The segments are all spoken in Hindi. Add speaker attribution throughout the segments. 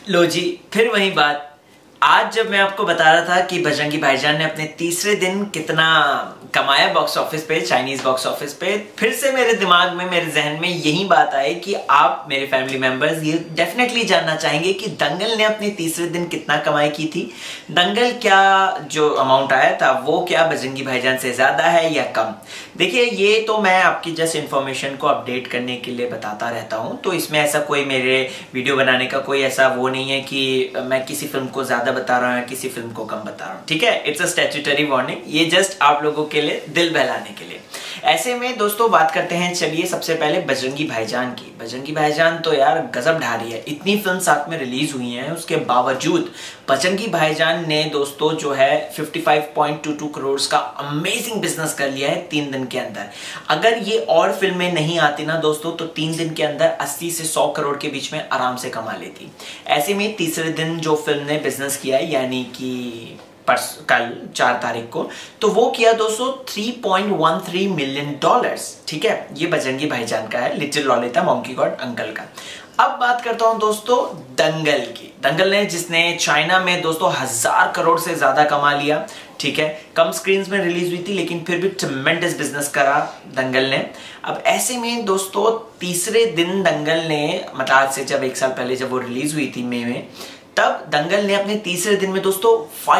Speaker 1: लो जी, फिर वही बात। आज जब मैं आपको बता रहा था कि बजरंगी भाईजान ने अपने तीसरे दिन कितना कमाया बॉक्स ऑफिस पे, चाइनीज बॉक्स ऑफिस पे, फिर से मेरे दिमाग में, मेरे जहन में यही बात आई कि आप मेरे फैमिली मेंबर्स ये डेफिनेटली जानना चाहेंगे कि दंगल ने अपने तीसरे दिन कितना कमाई की थी। दंगल क्या जो अमाउंट आया था वो क्या बजरंगी भाईजान से ज्यादा है या कम। देखिए, ये तो मैं आपकी जस्ट इन्फॉर्मेशन को अपडेट करने के लिए बताता रहता हूँ, तो इसमें ऐसा कोई मेरे वीडियो बनाने का कोई ऐसा वो नहीं है कि मैं किसी फिल्म को ज्यादा बता रहा हूँ, किसी फिल्म को कम बता रहा हूँ। ठीक है, इट्स अ स्टैट्यूटरी वार्निंग, ये जस्ट आप लोगों के लिए, दिल बहलाने के लिए। ऐसे में दोस्तों बात करते हैं, चलिए सबसे पहले बजरंगी भाईजान की। बजरंगी भाईजान तो यार गजब ढा रही है, इतनी फिल्म साथ में रिलीज हुई हैं, उसके बावजूद बजरंगी भाईजान ने दोस्तों जो है 55.22 करोड़ का अमेजिंग बिजनेस कर लिया है 3 दिन के अंदर। अगर ये और फिल्में नहीं आती ना दोस्तों, तो 3 दिन के अंदर 80 से 100 करोड़ के बीच में आराम से कमा लेती। ऐसे में तीसरे दिन जो फिल्म ने बिजनेस किया है, यानी कि कल 4 तारीख को, तो वो किया दोस्तों $3.13 मिलियन। ठीक है, ये बजरंगी भाईजान का है, little Lolita monkey god uncle का। अब बात करता हूं दोस्तों दंगल की। दंगल ने, जिसने चाइना में दोस्तों 1000 करोड़ से ज्यादा कमा लिया। ठीक है, कम स्क्रीन्स में रिलीज हुई थी लेकिन फिर भी ट्रेमेंडस बिजनेस करा दंगल ने। अब ऐसे में दोस्तों तीसरे दिन दंगल ने, मतलब आज से जब 1 साल पहले जब वो रिलीज हुई थी मई में, तब दंगल ने अपने तीसरे दिन में दोस्तों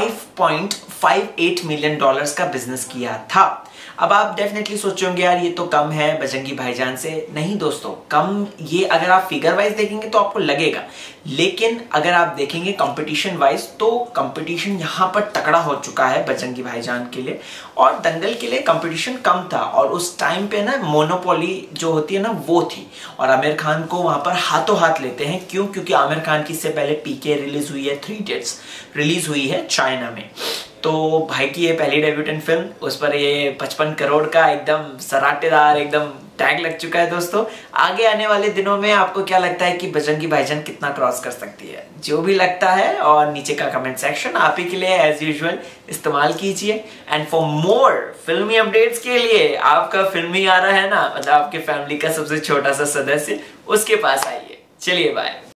Speaker 1: $5.58 मिलियन का बिजनेस किया था। अब आप डेफिनेटली सोचोगे यार ये तो कम है बजरंगी भाईजान से। नहीं दोस्तों, कम ये अगर आप फिगर वाइज देखेंगे तो आपको लगेगा, लेकिन अगर आप देखेंगे कंपटीशन वाइज तो कंपटीशन यहां पर तगड़ा हो चुका है बजरंगी भाईजान के लिए, और दंगल के लिए कंपटीशन कम था। और उस टाइम पे ना मोनोपोली जो होती है ना वो थी, और आमिर खान को वहां पर हाथों हाथ लेते हैं। क्यों? क्योंकि आमिर खान की इससे पहले पीके रिलीज हुई है, 3 इडियट्स रिलीज हुई है चाइना में। तो भाई की ये पहली डेब्यूटेंट फिल्म, उस पर ये 55 करोड़ का एकदम सराटेदार एकदम टैग लग चुका है दोस्तों। आगे आने वाले दिनों में आपको क्या लगता है कि बजरंगी भाईजान कितना क्रॉस कर सकती है? जो भी लगता है और नीचे का कमेंट सेक्शन आप ही के लिए एज यूजुअल इस्तेमाल कीजिए। एंड फॉर मोर फिल्मी अपडेट्स के लिए आपका फिल्मी आ रहा है ना, मतलब आपके फैमिली का सबसे छोटा सा सदस्य, उसके पास आइए। चलिए बाय।